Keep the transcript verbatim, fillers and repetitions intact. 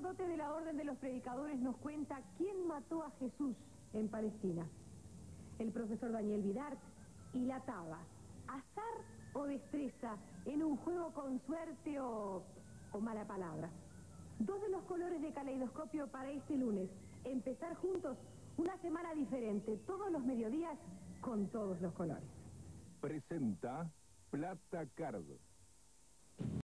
sacerdote de la Orden de los Predicadores nos cuenta quién mató a Jesús en Palestina. El profesor Daniel Vidart y la Taba. ¿Azar o destreza en un juego con suerte o, o mala palabra? Dos de los colores de Caleidoscopio para este lunes. Empezar juntos una semana diferente, todos los mediodías con todos los colores. Presenta Plata Card.